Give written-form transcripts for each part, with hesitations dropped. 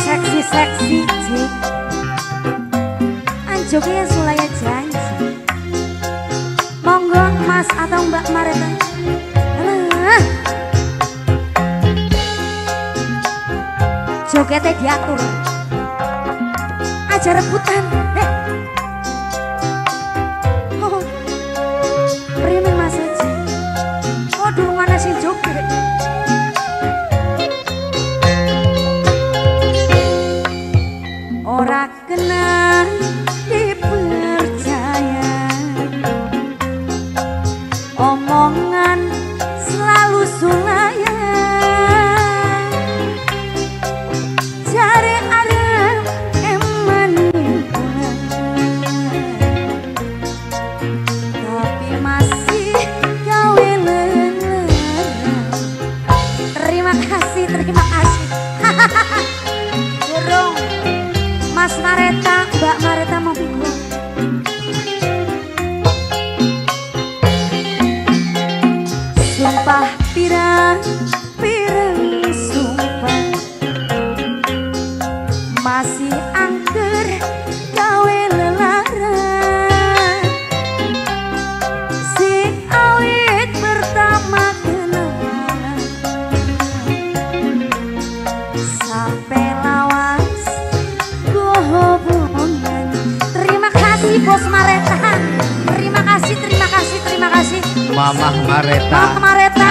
seksi-seksi Jik Anjoknya Sulaya janji monggo Mas atau Mbak Marita jogetnya diatur aja rebutan oh, primin Mas Haji waduh mana sih joget ora kena dipercaya omongan selalu sulaya cari arah eman tapi masih gawe lelah terima kasih burung Mas Mareta, Mbak Mareta mau bingung. Sumpah pirang sumpah masih angker gawe lelaran sing awit pertama kenalan sampai lawas hubungan. Terima kasih Bos Mareta. Terima kasih. Mamah Mareta. Mamah Mareta.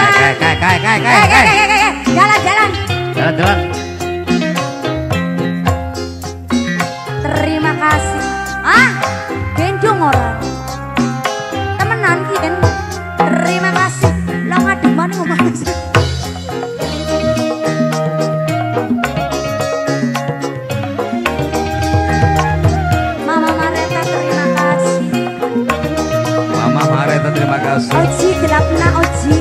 Jalan. Terima kasih. Gendong orang. Temenan kian. Terima kasih. Lo ngadep mana ngomong sih? Terima kasih. Oji gelapna Oji.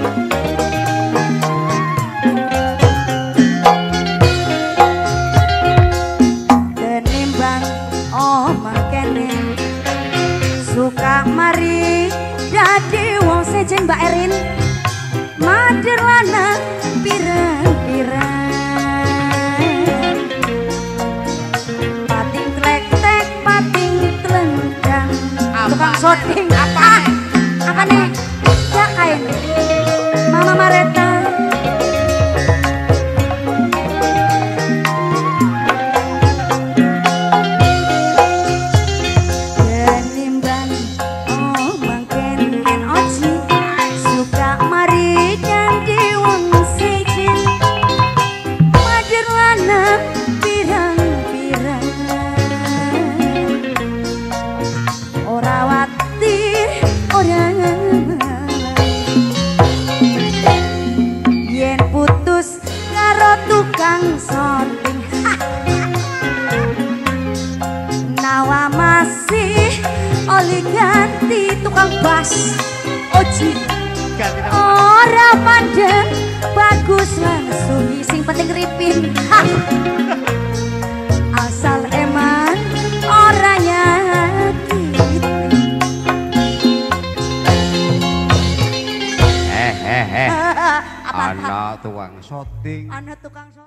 Tenimbang mangkene suka mari dadi wong sejen Mbak Erin mader lanang pirang-pirang pating tlek-tek pating telendang tukang shooting apa nih? Ya kain Mama Mareta Denimbang mangken Oji suka mari nyandi wong sejen mader lanang pirang-pirang ora watir orang yen putus karo tukang shooting nawa masih oli ganti tukang bas Oji ora pandang bagus langsung sing penting ripin asal eman orangnya anak tukang shooting